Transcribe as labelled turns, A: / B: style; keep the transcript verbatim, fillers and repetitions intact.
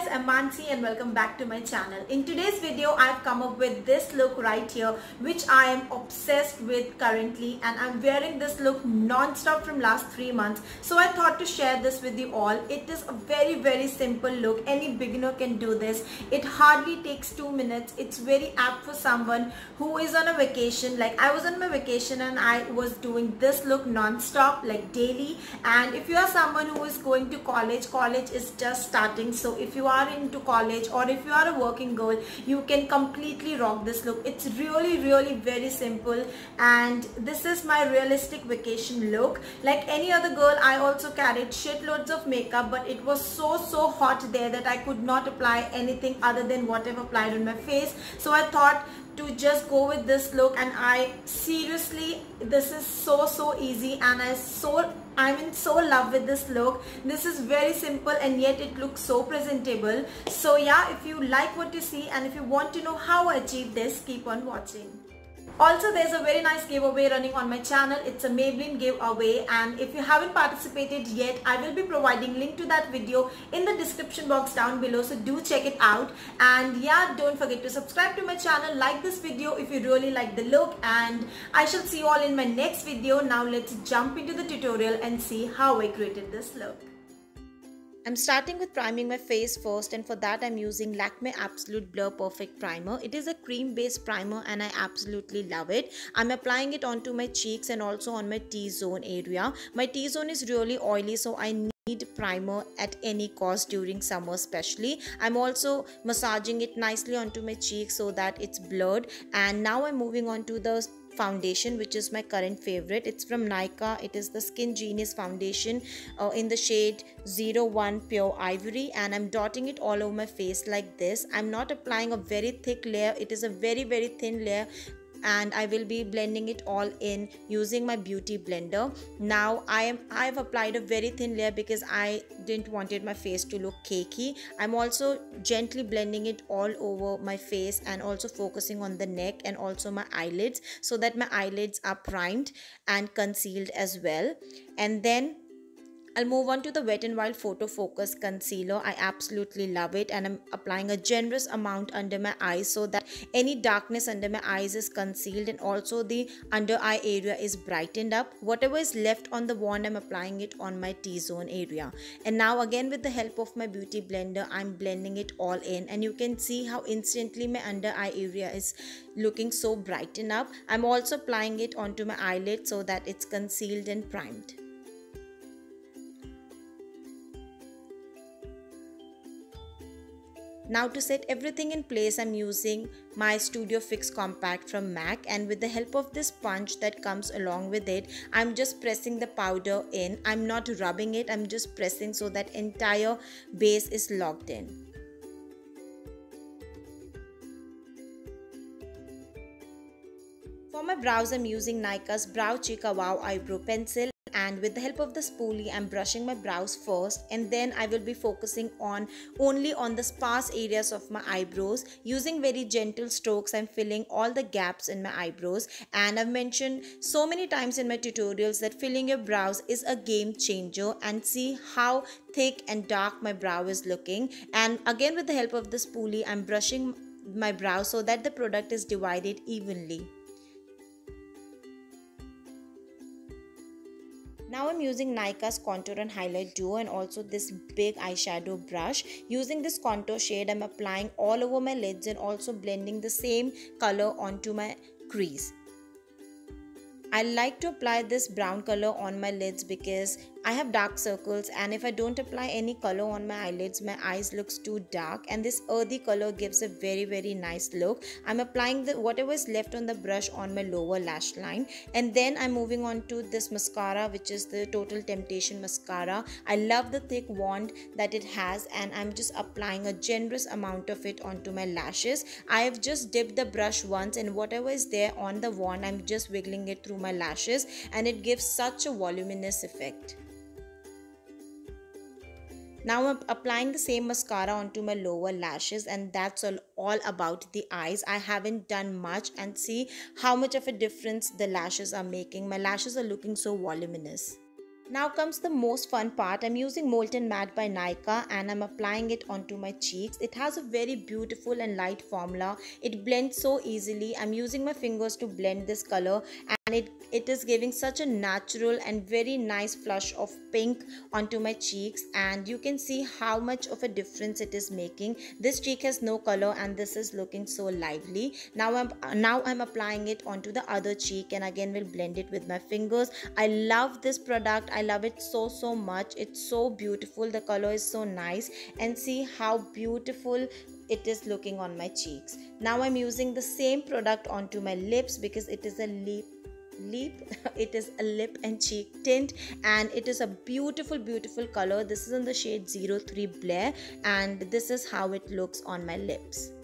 A: guys, I'm Mansi and welcome back to my channel. In today's video, I've come up with this look right here, which I am obsessed with currently, and I'm wearing this look non-stop from last three months. So I thought to share this with you all. It is a very very simple look. Any beginner can do this. It hardly takes two minutes. It's very apt for someone who is on a vacation. Like I was on my vacation and I was doing this look non-stop, like daily. And if you are someone who is going to college, college is just starting. So if you are into college or if you are a working girl, you can completely rock this look. It's really really very simple, and this is my realistic vacation look. Like any other girl, I also carried shitloads of makeup, but it was so so hot there that I could not apply anything other than what I've applied on my face. So I thought to just go with this look, and I seriously, this is so so easy, and I so I'm in so love with this look. This is very simple and yet it looks so presentable. So yeah, if you like what you see and if you want to know how I achieved this, keep on watching. Also, there's a very nice giveaway running on my channel. It's a Maybelline giveaway, and if you haven't participated yet, I will be providing link to that video in the description box down below, so do check it out. And yeah, don't forget to subscribe to my channel, like this video if you really like the look, and I shall see you all in my next video. Now let's jump into the tutorial and see how I created this look. I'm starting with priming my face first, and for that I'm using Lakme Absolute Blur Perfect Primer. It is a cream based primer and I absolutely love it. I'm applying it onto my cheeks and also on my T-zone area. My T-zone is really oily, so I need primer at any cost during summer especially. I'm also massaging it nicely onto my cheeks so that it's blurred. And now I'm moving on to the foundation, which is my current favorite. It's from Nykaa. It is the Skin Genius foundation uh, in the shade zero one Pure Ivory, and I'm dotting it all over my face like this. I'm not applying a very thick layer. It is a very very thin layer, and I will be blending it all in using my beauty blender. Now I am I've applied a very thin layer because I didn't wanted my face to look cakey. I'm also gently blending it all over my face and also focusing on the neck and also my eyelids, so that my eyelids are primed and concealed as well. And then I'll move on to the Wet n Wild Photo Focus Concealer. I absolutely love it, and I'm applying a generous amount under my eyes so that any darkness under my eyes is concealed and also the under eye area is brightened up. Whatever is left on the wand, I'm applying it on my T-zone area. And now again, with the help of my beauty blender, I'm blending it all in, and you can see how instantly my under eye area is looking so brightened up. I'm also applying it onto my eyelid so that it's concealed and primed. Now to set everything in place, I'm using my Studio Fix Compact from MAC, and with the help of this sponge that comes along with it, I'm just pressing the powder in. I'm not rubbing it, I'm just pressing so that entire base is locked in. For my brows, I'm using Nykaa's Brow Chica Wow Eyebrow Pencil. And with the help of the spoolie, I'm brushing my brows first, and then I will be focusing on only on the sparse areas of my eyebrows. Using very gentle strokes, I'm filling all the gaps in my eyebrows. And I've mentioned so many times in my tutorials that filling your brows is a game changer, and see how thick and dark my brow is looking. And again, with the help of the spoolie, I'm brushing my brows so that the product is divided evenly. Now I'm using Nykaa's Contour and Highlight Duo and also this big eyeshadow brush. Using this contour shade, I'm applying all over my lids and also blending the same color onto my crease. I like to apply this brown color on my lids because I have dark circles, and if I don't apply any color on my eyelids, my eyes looks too dark, and this earthy color gives a very very nice look. I'm applying the whatever is left on the brush on my lower lash line, and then I'm moving on to this mascara, which is the Total Temptation mascara. I love the thick wand that it has, and I'm just applying a generous amount of it onto my lashes. I have just dipped the brush once, and whatever is there on the wand, I'm just wiggling it through my lashes, and it gives such a voluminous effect. Now I'm applying the same mascara onto my lower lashes, and that's all, all about the eyes. I haven't done much, and see how much of a difference the lashes are making. My lashes are looking so voluminous. Now comes the most fun part. I'm using Molten Matte by Nykaa and I'm applying it onto my cheeks. It has a very beautiful and light formula. It blends so easily. I'm using my fingers to blend this color, and it, it is giving such a natural and very nice flush of pink onto my cheeks, and you can see how much of a difference it is making. This cheek has no color and this is looking so lively. Now I'm now I'm applying it onto the other cheek, and again will blend it with my fingers. I love this product. I love it so so much. It's so beautiful. The color is so nice, and see how beautiful it is looking on my cheeks. Now I'm using the same product onto my lips because it is a lip lip it is a lip and cheek tint, and it is a beautiful beautiful color. This is in the shade zero three Blair, and this is how it looks on my lips.